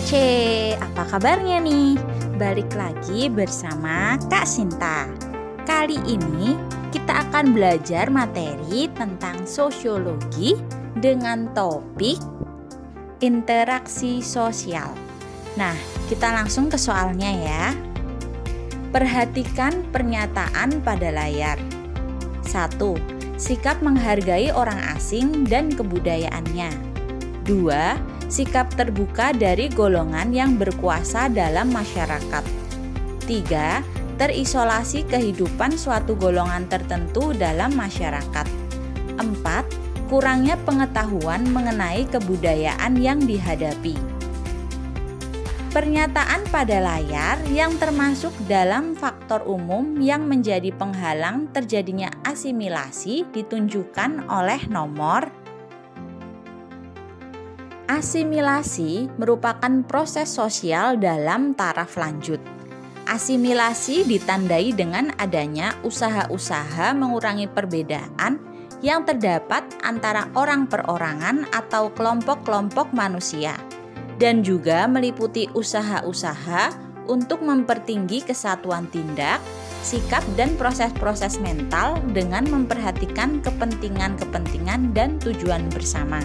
kece, apa kabarnya nih? Balik lagi bersama Kak Sinta. Kali ini kita akan belajar materi tentang sosiologi dengan topik interaksi sosial. Nah, kita langsung ke soalnya ya. Perhatikan pernyataan pada layar. 1. Sikap menghargai orang asing dan kebudayaannya. 2. Sikap terbuka dari golongan yang berkuasa dalam masyarakat. 3. Terisolasi kehidupan suatu golongan tertentu dalam masyarakat. 4. Kurangnya pengetahuan mengenai kebudayaan yang dihadapi. Pernyataan pada layar yang termasuk dalam faktor umum yang menjadi penghalang terjadinya asimilasi ditunjukkan oleh nomor. Asimilasi merupakan proses sosial dalam taraf lanjut. Asimilasi ditandai dengan adanya usaha-usaha mengurangi perbedaan yang terdapat antara orang perorangan atau kelompok-kelompok manusia, dan juga meliputi usaha-usaha untuk mempertinggi kesatuan tindak, sikap, dan proses-proses mental dengan memperhatikan kepentingan-kepentingan dan tujuan bersama.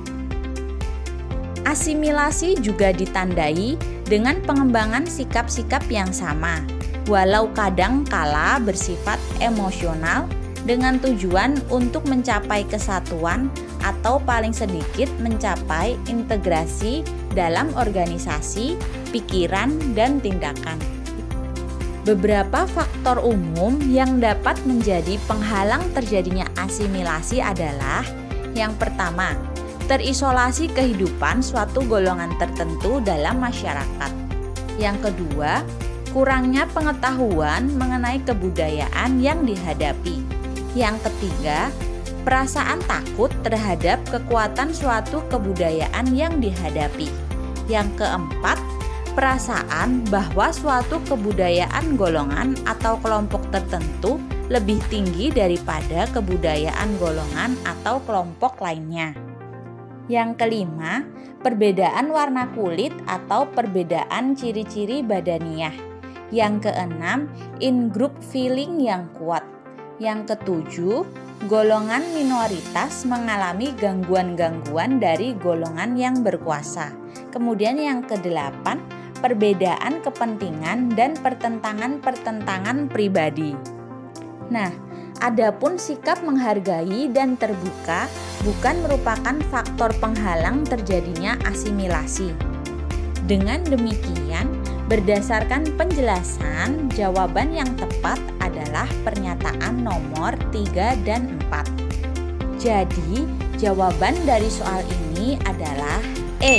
Asimilasi juga ditandai dengan pengembangan sikap-sikap yang sama, walau kadang kala bersifat emosional dengan tujuan untuk mencapai kesatuan atau paling sedikit mencapai integrasi dalam organisasi, pikiran, dan tindakan. Beberapa faktor umum yang dapat menjadi penghalang terjadinya asimilasi adalah: yang pertama, terisolasi kehidupan suatu golongan tertentu dalam masyarakat. Yang kedua, kurangnya pengetahuan mengenai kebudayaan yang dihadapi. Yang ketiga, perasaan takut terhadap kekuatan suatu kebudayaan yang dihadapi. Yang keempat, perasaan bahwa suatu kebudayaan golongan atau kelompok tertentu lebih tinggi daripada kebudayaan golongan atau kelompok lainnya. Yang kelima, perbedaan warna kulit atau perbedaan ciri-ciri badaniah. Yang keenam, in-group feeling yang kuat. Yang ketujuh, golongan minoritas mengalami gangguan-gangguan dari golongan yang berkuasa. Kemudian yang kedelapan, perbedaan kepentingan dan pertentangan-pertentangan pribadi. Nah, adapun sikap menghargai dan terbuka bukan merupakan faktor penghalang terjadinya asimilasi. Dengan demikian, berdasarkan penjelasan, jawaban yang tepat adalah pernyataan nomor 3 dan 4. Jadi, jawaban dari soal ini adalah E.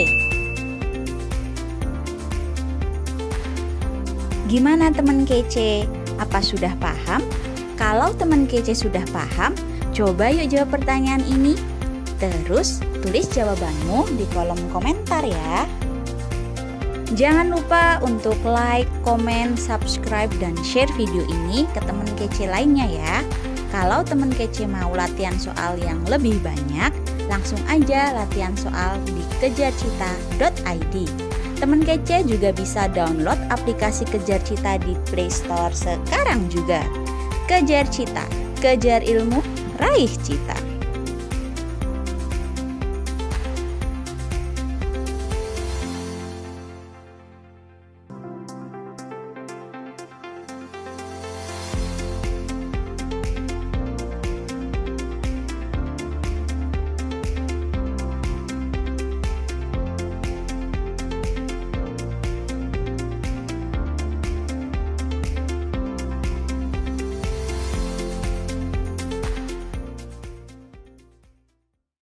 Gimana teman kece? Apa sudah paham? Kalau teman kece sudah paham, coba yuk jawab pertanyaan ini. Terus tulis jawabanmu di kolom komentar ya. Jangan lupa untuk like, komen, subscribe, dan share video ini ke teman kece lainnya ya. Kalau teman kece mau latihan soal yang lebih banyak, langsung aja latihan soal di kejarcita.id. Teman kece juga bisa download aplikasi Kejar Cita di Play Store sekarang juga. Kejar Cita, kejar ilmu, raih cita.